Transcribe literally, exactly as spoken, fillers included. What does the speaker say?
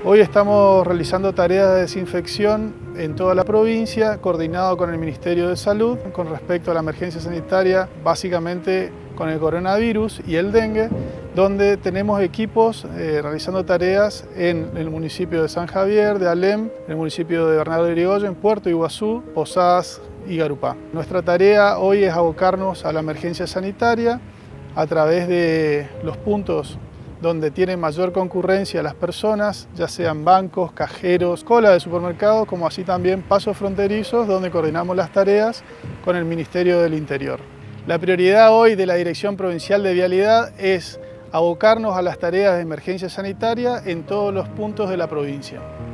Hoy estamos realizando tareas de desinfección en toda la provincia, coordinado con el Ministerio de Salud, con respecto a la emergencia sanitaria, básicamente con el coronavirus y el dengue, donde tenemos equipos eh, realizando tareas en el municipio de San Javier, de Alem, en el municipio de Bernardo de Irigoyen, Puerto Iguazú, Posadas y Garupá. Nuestra tarea hoy es abocarnos a la emergencia sanitaria a través de los puntos donde tienen mayor concurrencia las personas, ya sean bancos, cajeros, cola de supermercados, como así también pasos fronterizos, donde coordinamos las tareas con el Ministerio del Interior. La prioridad hoy de la Dirección Provincial de Vialidad es abocarnos a las tareas de emergencia sanitaria en todos los puntos de la provincia.